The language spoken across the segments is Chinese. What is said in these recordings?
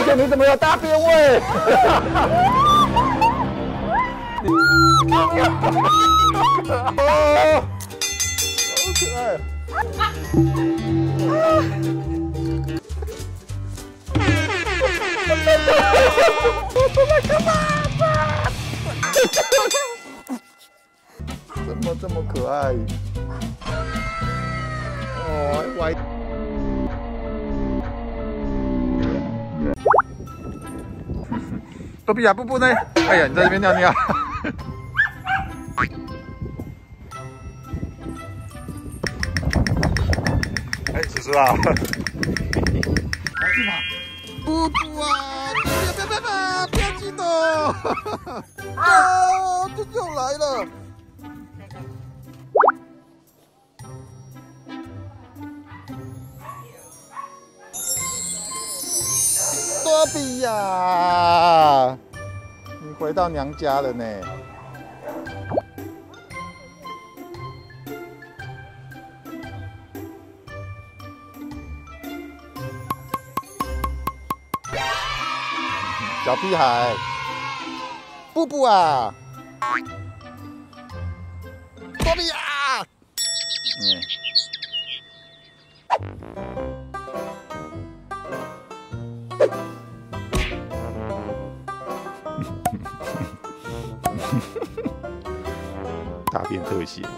且你怎么有大便味？哦，好可爱。我在干嘛？怎么这么可爱？哦，歪。多比亚布布呢？哎呀，你在这边尿尿。哎，叔叔啊。来去吧。布布啊！不要激动！啊，舅舅来了。多比亚，你回到娘家了呢。小屁孩，布布啊，多比亚，大便特写。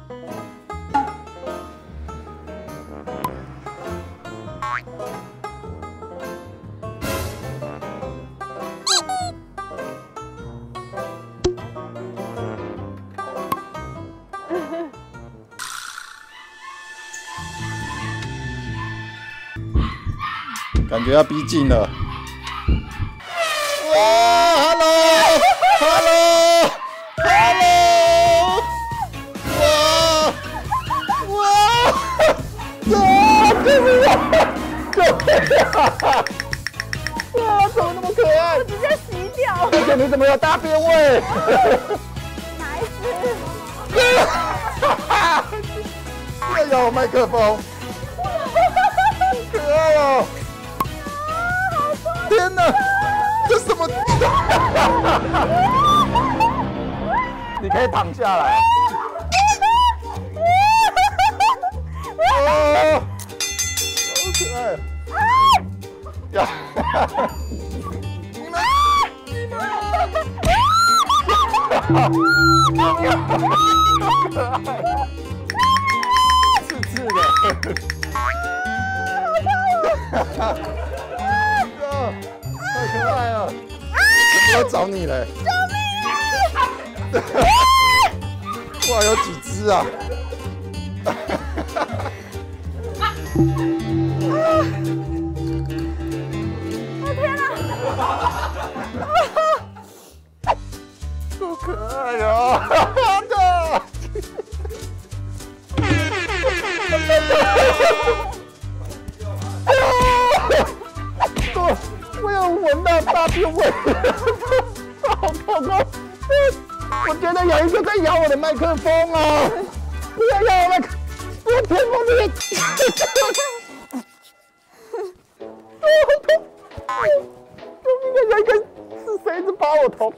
感觉要逼近了。哇 ，hello， 救命啊！哇，怎么那么可爱？ 我直接洗掉。 而且你怎么有大便味？ 哪一只？ 又有麦克风，可爱哦！天哪，这什么？你可以躺下来。哦，好可爱！呀！你们，可爱，刺刺的。太可爱了！我要找你嘞！救命！哇，有几只啊？ 我天哪！ 好可爱哟！我有闻到大便味，好痛哦！我觉得有一个在咬我的麦克风啊！不要咬我麦克，我天风这边，好痛！救命啊！有一个是谁一直扒我头？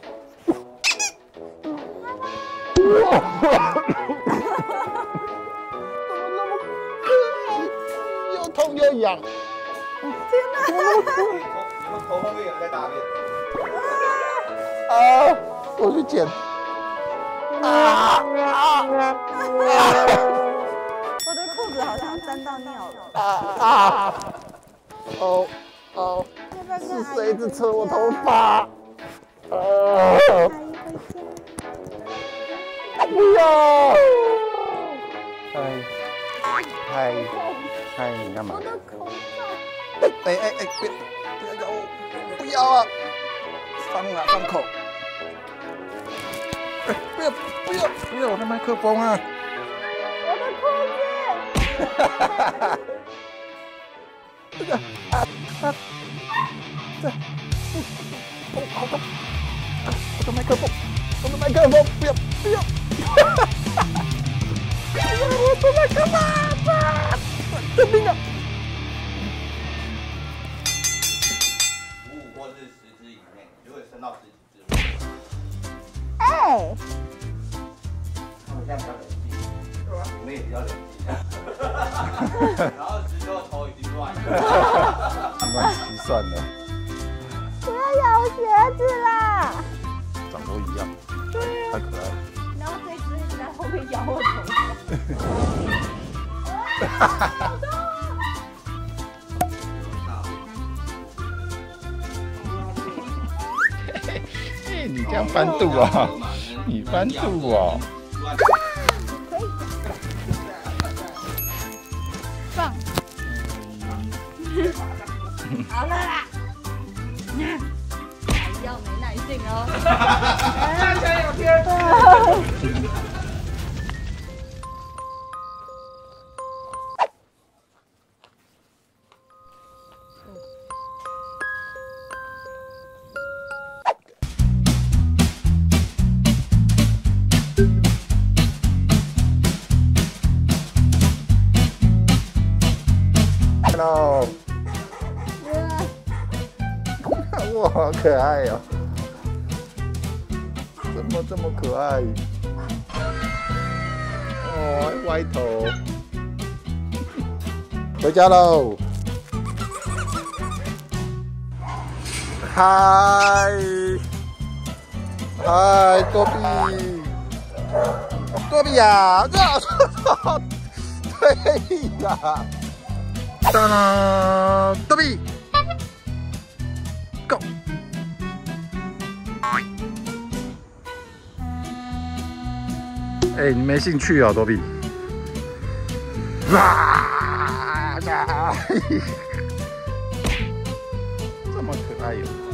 哇！怎么那么可爱？又痛又痒。 天哪！ 你们头后面有人在大便。 啊！我去捡。 我的裤子好像沾到尿了。 哦，是谁一直扯我头发？ 阿姨回家。 不要！嗨，你干嘛？ 我的口罩。 不要咬我！不要啊！放口！不要我的麦克风啊！ 我的裤子。 好痛！我的麦克风，不要！我的麦克风！救命啊！ 或是10只以内，就会升到10几只。 哎， 他们现在比较冷静，对吧？你们也比较冷静。然后石头头已经乱了， 乱七算了， 不要咬鞋子啦！ 长都一样，太可爱了。 然后这只一直在后面咬我头发。 你这样翻肚啊？你翻肚哦？ 放。好了啦。还要没耐性哦。 站起来有天。 Hello， 哇，好可爱哦！怎么这么可爱？哦，歪头。回家喽！嗨，嗨，多比，多比呀！对呀。当当，多比 ，Go！ 哎，你没兴趣哦，多比。哇！这么可爱哟！